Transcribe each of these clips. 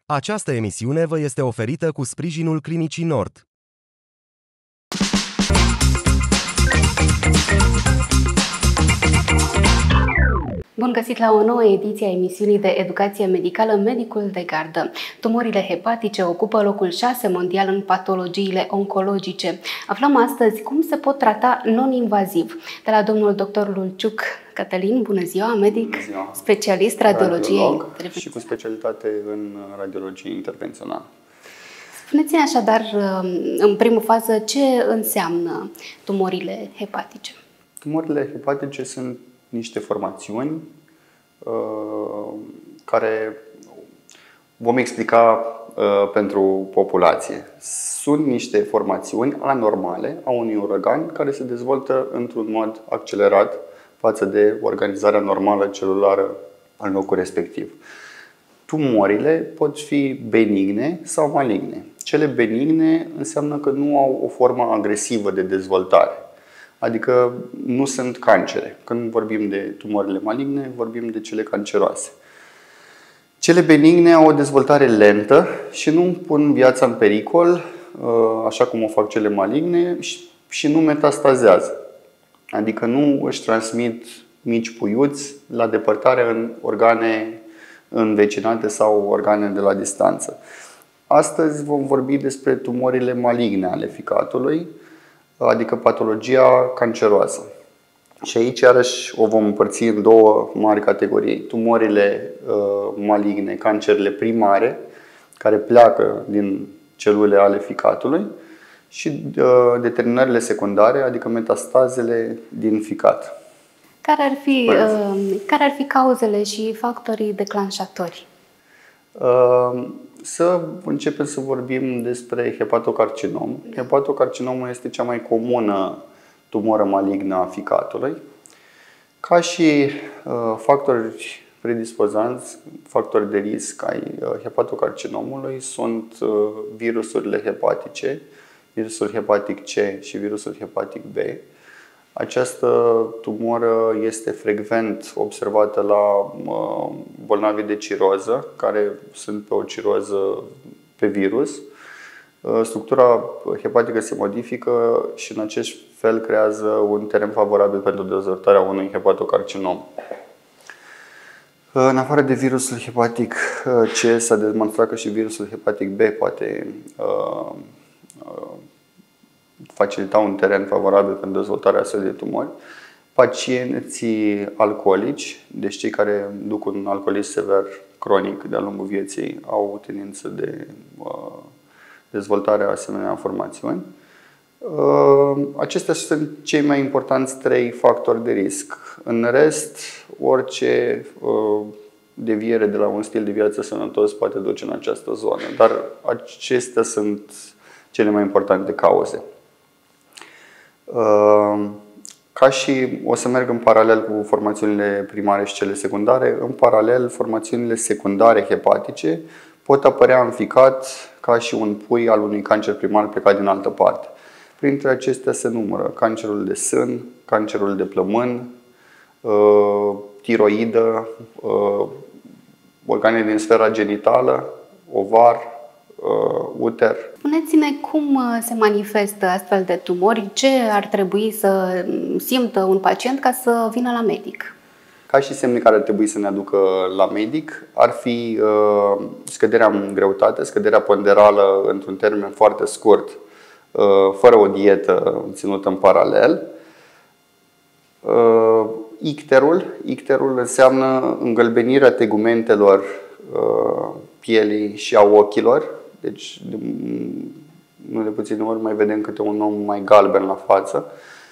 Această emisiune vă este oferită cu sprijinul Clinicii Nord. Bun găsit la o nouă ediție a emisiunii de educație medicală Medicul de Gardă. Tumorile hepatice ocupă locul 6 mondial în patologiile oncologice. Aflăm astăzi cum se pot trata non-invaziv. De la domnul dr. Lulciuc Cătălin, bună ziua, medic, specialist radiologie și cu specialitate în radiologie intervențională. Spuneți-ne așadar, în primă fază, ce înseamnă tumorile hepatice? Tumorile hepatice sunt niște formațiuni care vom explica pentru populație. Sunt niște formațiuni anormale a unui organ care se dezvoltă într-un mod accelerat față de organizarea normală celulară în locul respectiv. Tumorile pot fi benigne sau maligne. Cele benigne înseamnă că nu au o formă agresivă de dezvoltare. Adică nu sunt cancere. Când vorbim de tumorile maligne, vorbim de cele canceroase. Cele benigne au o dezvoltare lentă și nu pun viața în pericol, așa cum o fac cele maligne, și nu metastazează. Adică nu își transmit mici puiuți la depărtare în organe învecinate sau organe de la distanță. Astăzi vom vorbi despre tumorile maligne ale ficatului, adică patologia canceroasă. Și aici iarăși o vom împărți în două mari categorii. Tumorile maligne, cancerele primare, care pleacă din celule ale ficatului, și determinările secundare, adică metastazele din ficat. Care ar fi cauzele și factorii declanșatori? Să începem să vorbim despre hepatocarcinom. Hepatocarcinomul este cea mai comună tumoră malignă a ficatului. Ca și factori predispozanți, factori de risc ai hepatocarcinomului sunt virusurile hepatice, virusul hepatic C și virusul hepatic B. Această tumoră este frecvent observată la bolnavi de ciroză, care sunt pe o ciroză pe virus. Structura hepatică se modifică și în acest fel creează un teren favorabil pentru dezvoltarea unui hepatocarcinom. În afară de virusul hepatic C, s-a demonstrat că și virusul hepatic B poate facilita un teren favorabil pentru dezvoltarea astfel de tumori. Pacienții alcoolici, deci cei care duc un alcoolism sever cronic de-a lungul vieții, au o tendință de dezvoltare a asemenea formațiuni. Acestea sunt cei mai importanți trei factori de risc. În rest, orice deviere de la un stil de viață sănătos poate duce în această zonă, dar acestea sunt cele mai importante cauze. Ca și o să merg în paralel cu formațiunile primare și cele secundare, în paralel formațiunile secundare hepatice pot apărea în ficat ca și un pui al unui cancer primar plecat din altă parte. Printre acestea se numără cancerul de sân, cancerul de plămân, tiroidă, organe din sfera genitală, ovar, uter. Spuneți-ne cum se manifestă astfel de tumori, ce ar trebui să simtă un pacient ca să vină la medic? Ca și semne care ar trebui să ne aducă la medic ar fi scăderea în greutate, scăderea ponderală într-un termen foarte scurt, fără o dietă ținută în paralel. Icterul înseamnă îngălbenirea tegumentelor pielii și a ochilor. Deci, nu de puține ori mai vedem câte un om mai galben la față.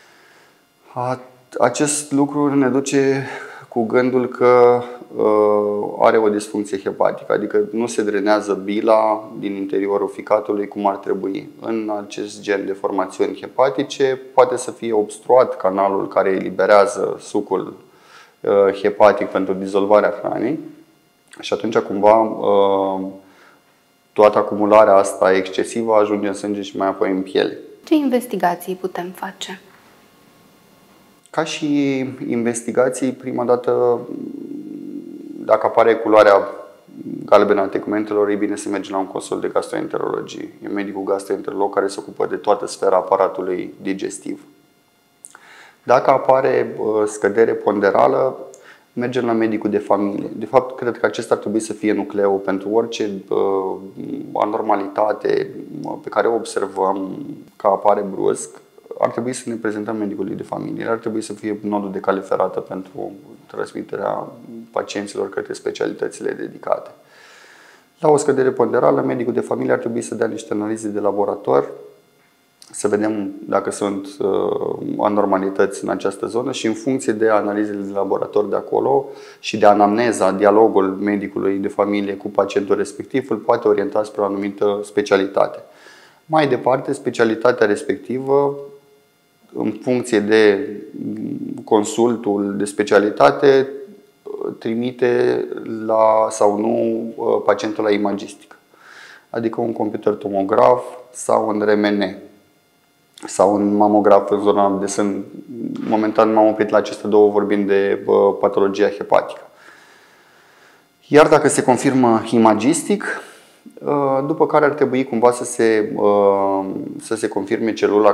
Acest lucru ne duce cu gândul că are o disfuncție hepatică, adică nu se drenează bila din interiorul ficatului cum ar trebui. În acest gen de formațiuni hepatice poate să fie obstruat canalul care eliberează sucul hepatic pentru dizolvarea hranei și atunci cumva toată acumularea asta excesivă ajunge în sânge și mai apoi în piele. Ce investigații putem face? Ca și investigații, prima dată, dacă apare culoarea galbenă a tegumentelor, e bine să mergem la un consult de gastroenterologie. E medicul gastroenterolog care se ocupă de toată sfera aparatului digestiv. Dacă apare scădere ponderală, mergem la medicul de familie. De fapt, cred că acesta ar trebui să fie nucleul pentru orice anormalitate pe care o observăm că apare brusc. Ar trebui să ne prezentăm medicului de familie. Ar trebui să fie nodul de cale ferată pentru transmiterea pacienților către specialitățile dedicate. La o scădere ponderală, medicul de familie ar trebui să dea niște analize de laborator, să vedem dacă sunt anormalități în această zonă și în funcție de analizele de laborator de acolo și de anamneza, dialogul medicului de familie cu pacientul respectiv, îl poate orienta spre o anumită specialitate. Mai departe, specialitatea respectivă, în funcție de consultul de specialitate, trimite sau nu pacientul la imagistică, adică un computer tomograf sau un RMN sau un mamograf în zona de sân. Momentan m-am oprit la aceste două vorbind de patologia hepatică. Iar dacă se confirmă imagistic, după care ar trebui cumva să se confirme celula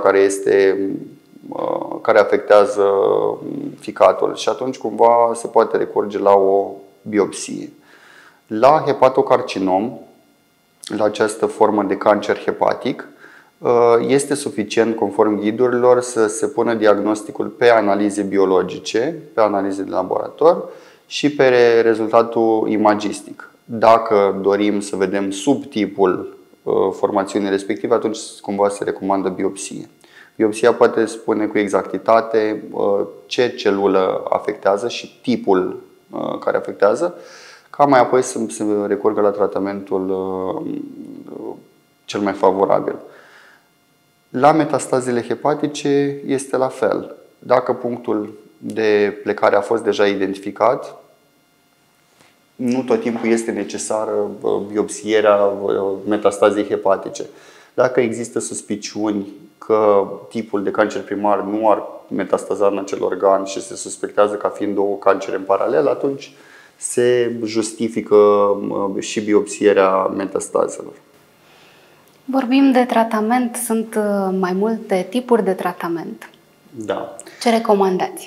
care afectează ficatul și atunci cumva se poate recurge la o biopsie. La hepatocarcinom, la această formă de cancer hepatic, este suficient, conform ghidurilor, să se pună diagnosticul pe analize biologice, pe analize de laborator și pe rezultatul imagistic. Dacă dorim să vedem subtipul formațiunii respective, atunci cumva se recomandă biopsie. Biopsia poate spune cu exactitate ce celulă afectează și tipul care afectează, ca mai apoi să se recurgă la tratamentul cel mai favorabil. La metastazele hepatice este la fel. Dacă punctul de plecare a fost deja identificat, nu tot timpul este necesară biopsierea metastazei hepatice. Dacă există suspiciuni că tipul de cancer primar nu ar metastaza în acel organ și se suspectează ca fiind două cancere în paralel, atunci se justifică și biopsierea metastazelor. Vorbim de tratament, sunt mai multe tipuri de tratament. Da. Ce recomandați?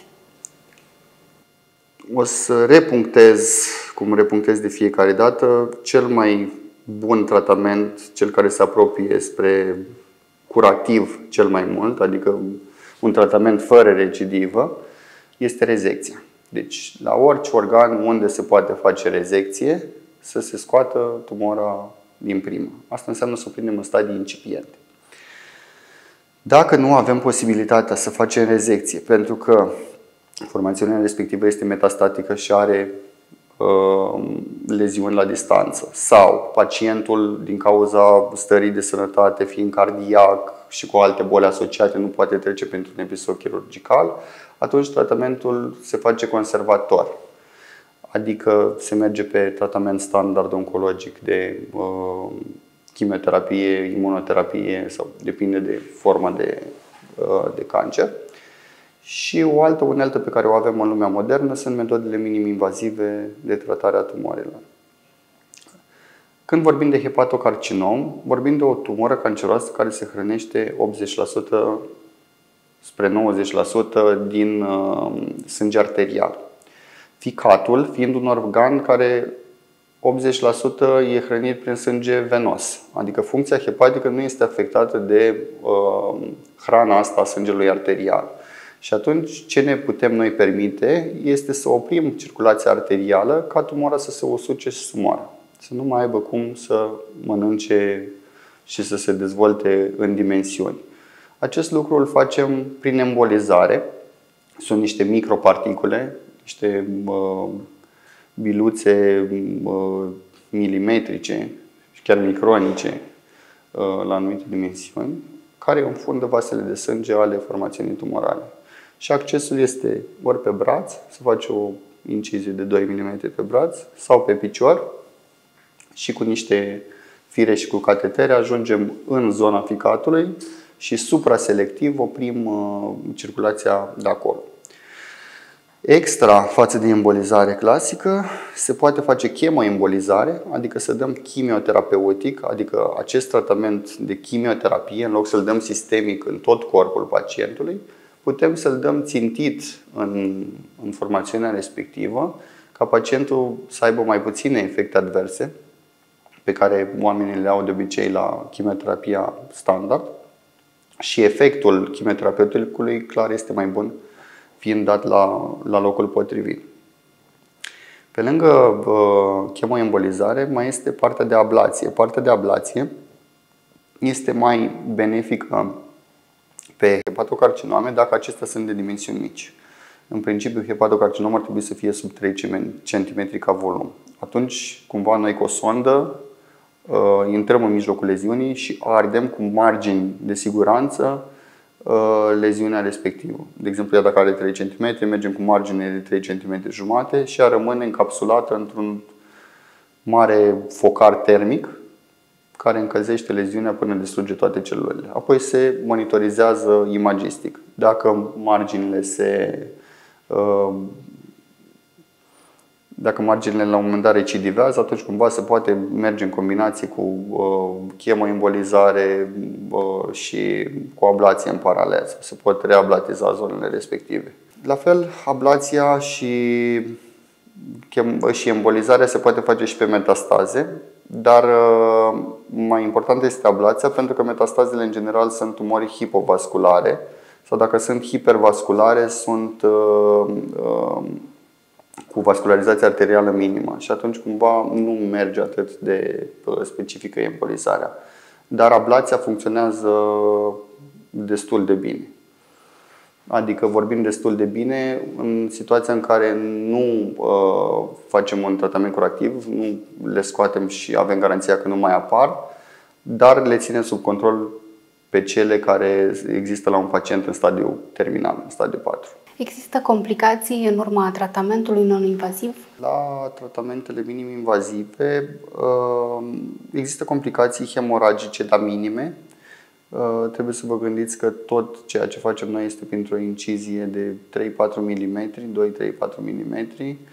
O să repunctez, cum repunctez de fiecare dată, cel mai bun tratament, cel care se apropie spre curativ cel mai mult, adică un tratament fără recidivă, este rezecția. Deci, la orice organ unde se poate face rezecție, să se scoată tumora din primă. Asta înseamnă să o prindem în stadii incipiente. Dacă nu avem posibilitatea să facem rezecție, pentru că formațiunea respectivă este metastatică și are leziuni la distanță, sau pacientul, din cauza stării de sănătate, fiind cardiac și cu alte boli asociate, nu poate trece pentru un episod chirurgical, atunci tratamentul se face conservator. Adică se merge pe tratament standard oncologic de chimioterapie, imunoterapie sau depinde de forma de cancer. Și o altă unealtă pe care o avem în lumea modernă sunt metodele minim-invazive de tratare a tumorilor. Când vorbim de hepatocarcinom, vorbim de o tumoră canceroasă care se hrănește 80% spre 90% din sânge arterial. Ficatul fiind un organ care 80% e hrănit prin sânge venos, adică funcția hepatică nu este afectată de hrana asta a sângelui arterial. Și atunci ce ne putem noi permite este să oprim circulația arterială ca tumora să se usuce și să moară. Să nu mai aibă cum să mănânce și să se dezvolte în dimensiuni. Acest lucru îl facem prin embolizare. Sunt niște microparticule, niște biluțe milimetrice și chiar micronice la anumite dimensiuni, care înfundă vasele de sânge ale formațiunii tumorale. Și accesul este ori pe braț, se face o incizie de 2 mm pe braț, sau pe picior și cu niște fire și cu catetere ajungem în zona ficatului și supraselectiv oprim circulația de acolo. Extra față de embolizare clasică, se poate face chemoembolizare, adică să dăm chimioterapeutic, adică acest tratament de chimioterapie, în loc să-l dăm sistemic în tot corpul pacientului, putem să-l dăm țintit în formațiunea respectivă, ca pacientul să aibă mai puține efecte adverse pe care oamenii le au de obicei la chimioterapia standard și efectul chimioterapeuticului clar este mai bun fiind dat la locul potrivit. Pe lângă chemoembolizare mai este partea de ablație. Partea de ablație este mai benefică pe hepatocarcinome dacă acestea sunt de dimensiuni mici. În principiu, hepatocarcinomul ar trebui să fie sub 3 cm ca volum. Atunci, cumva, noi cu o sondă intrăm în mijlocul leziunii și ardem cu margini de siguranță leziunea respectivă. De exemplu, ea dacă are 3 cm, mergem cu margine de 3 cm jumate și ea rămâne încapsulată într-un mare focar termic care încălzește leziunea până distruge toate celulele. Apoi se monitorizează imagistic. Dacă marginile la un moment dat recidivează, atunci cumva se poate merge în combinație cu chemoembolizare și cu ablație în paralel. Se pot reablatiza zonele respective. La fel, ablația și embolizarea se poate face și pe metastaze, dar mai important este ablația pentru că metastazele în general sunt tumori hipovasculare sau dacă sunt hipervasculare sunt cu vascularizație arterială minimă și atunci cumva nu merge atât de specifică embolizarea. Dar ablația funcționează destul de bine. Adică vorbim destul de bine în situația în care nu facem un tratament curativ, nu le scoatem și avem garanția că nu mai apar, dar le ținem sub control pe cele care există la un pacient în stadiu terminal, în stadiu 4. Există complicații în urma tratamentului non-invaziv? La tratamentele minim-invazive există complicații hemoragice, dar minime. Trebuie să vă gândiți că tot ceea ce facem noi este printr-o incizie de 3-4 mm, 2-3-4 mm.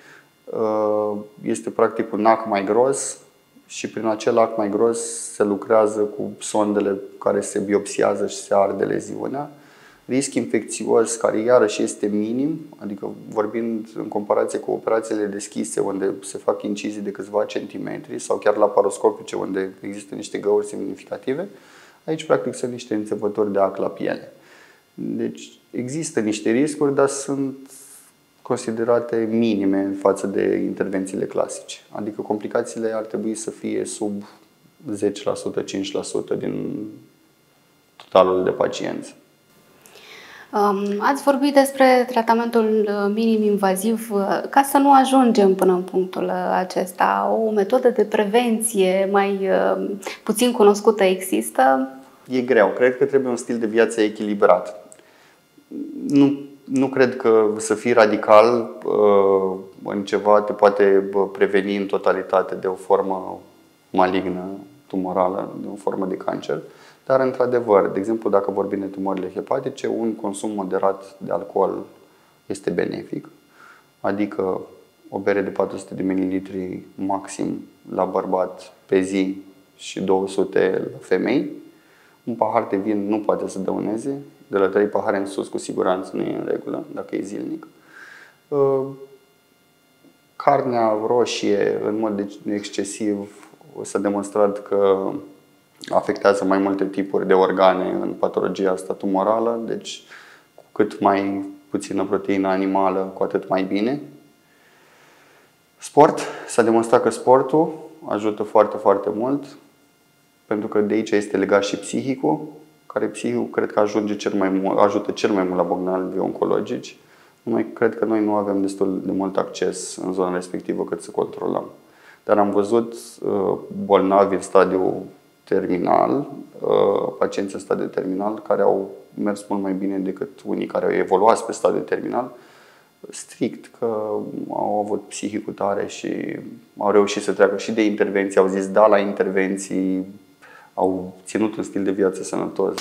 Este practic un ac mai gros și prin acel ac mai gros se lucrează cu sondele care se biopsiază și se arde leziunea. Risc infecțios care iarăși este minim, adică vorbind în comparație cu operațiile deschise unde se fac incizii de câțiva centimetri sau chiar laparoscopice unde există niște găuri semnificative, aici practic sunt niște înțepături de ac la piele. Deci există niște riscuri, dar sunt considerate minime față de intervențiile clasice. Adică complicațiile ar trebui să fie sub 10%, 5% din totalul de pacienți. Ați vorbit despre tratamentul minim-invaziv. Ca să nu ajungem până în punctul acesta, o metodă de prevenție mai puțin cunoscută există? E greu. Cred că trebuie un stil de viață echilibrat. Nu cred că să fii radical în ceva te poate preveni în totalitate de o formă malignă, tumorală, de o formă de cancer. Dar, într-adevăr, de exemplu, dacă vorbim de tumorile hepatice, un consum moderat de alcool este benefic, adică o bere de 400 de ml maxim la bărbat pe zi și 200 la femei. Un pahar de vin nu poate să dăuneze, de la 3 pahare în sus cu siguranță nu e în regulă, dacă e zilnic. Carnea roșie, în mod excesiv, s-a demonstrat că afectează mai multe tipuri de organe în patologia asta tumorală, deci cu cât mai puțină proteină animală, cu atât mai bine. Sport. S-a demonstrat că sportul ajută foarte, foarte mult, pentru că de aici este legat și psihicul, care psihicul cred că ajută cel mai mult la bolnavi oncologici. Numai cred că noi nu avem destul de mult acces în zona respectivă cât să controlăm. Dar am văzut bolnavi în stadiu terminal, pacienți în stadiu terminal care au mers mult mai bine decât unii care au evoluat pe stadiu terminal, strict că au avut psihicul tare și au reușit să treacă și de intervenții, au zis da la intervenții, au ținut un stil de viață sănătos.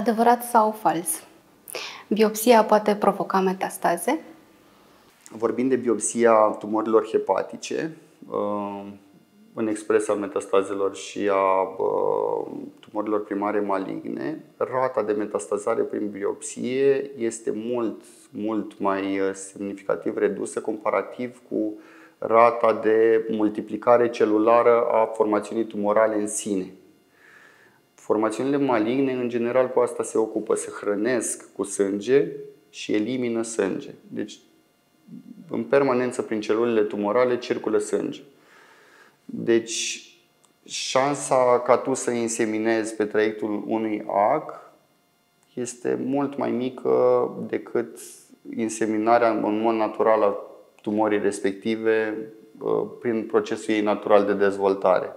Adevărat sau fals? Biopsia poate provoca metastaze? Vorbim de biopsia tumorilor hepatice, în expres al metastazelor și a tumorilor primare maligne, rata de metastazare prin biopsie este mult mai semnificativ redusă comparativ cu rata de multiplicare celulară a formațiunii tumorale în sine. Formațiunile maligne, în general, cu asta se ocupă, se hrănesc cu sânge și elimină sânge. Deci, în permanență, prin celulele tumorale circulă sânge. Deci, șansa ca tu să inseminezi pe traiectul unui ac este mult mai mică decât inseminarea în mod natural a tumorii respective prin procesul ei natural de dezvoltare.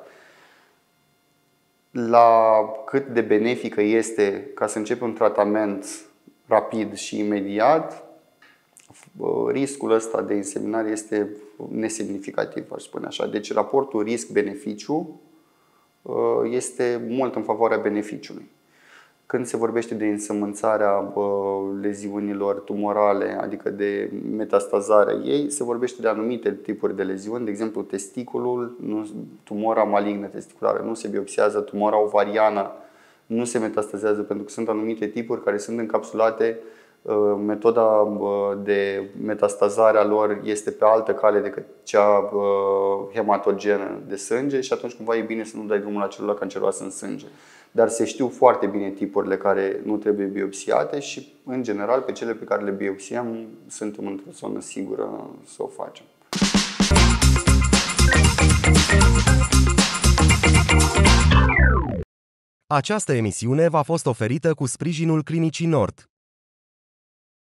La cât de benefică este ca să începi un tratament rapid și imediat, riscul ăsta de inseminare este nesemnificativ, aș spune așa. Deci raportul risc-beneficiu este mult în favoarea beneficiului. Când se vorbește de însămânțarea leziunilor tumorale, adică de metastazarea ei, se vorbește de anumite tipuri de leziuni, de exemplu testiculul, tumora malignă testiculară nu se biopsiază, tumora ovariană nu se metastazează pentru că sunt anumite tipuri care sunt încapsulate. Metoda de metastazare a lor este pe altă cale decât cea hematogenă de sânge și atunci cumva e bine să nu dai drumul la celula canceroasă în sânge. Dar se știu foarte bine tipurile care nu trebuie biopsiate și, în general, pe cele pe care le biopsiem, suntem într-o zonă sigură să o facem. Această emisiune v-a fost oferită cu sprijinul Clinicii Nord.